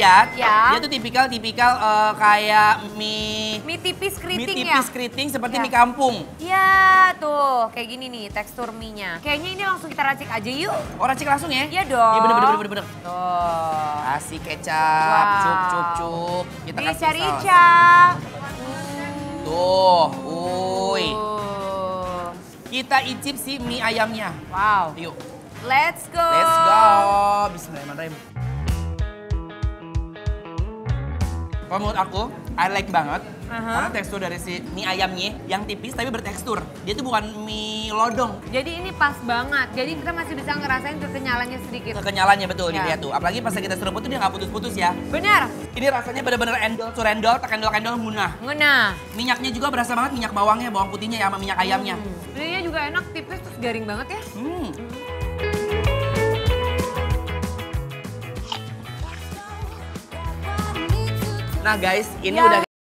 Ya. Ya. Dia tuh tipikal kayak mie tipis keriting mie ya? tipis keriting seperti Ya. mie kampung. Ya, tuh kayak gini nih tekstur mie-nya. Kayaknya ini langsung kita racik aja yuk. Oh, racik langsung ya? Iya dong. Iya bener. Tuh. Kasih kecap, Wow. cuk. Kita kasih saus. Rica-rica. Tuh, uy. Tuh. Kita icip si mie ayamnya. Wow. Yuk. Let's go. Let's go. Bismillahirrahmanirrahim. Kalau menurut aku, I like banget. Karena tekstur dari si mie ayamnya yang tipis tapi bertekstur. Dia tuh bukan mie lodong. Jadi ini pas banget. Jadi kita masih bisa ngerasain kekenyalannya sedikit. Kekenyalannya betul Ya. dilihat tuh. Apalagi pas kita seruput tuh dia nggak putus-putus ya. Benar. Ini rasanya bener-bener endol to rendol, tekendol-kendol munah. Ngena. Minyaknya juga berasa banget, minyak bawangnya, bawang putihnya ya sama minyak ayamnya. Ininya juga enak, tipis terus garing banget ya. Nah guys, ini Ya. udah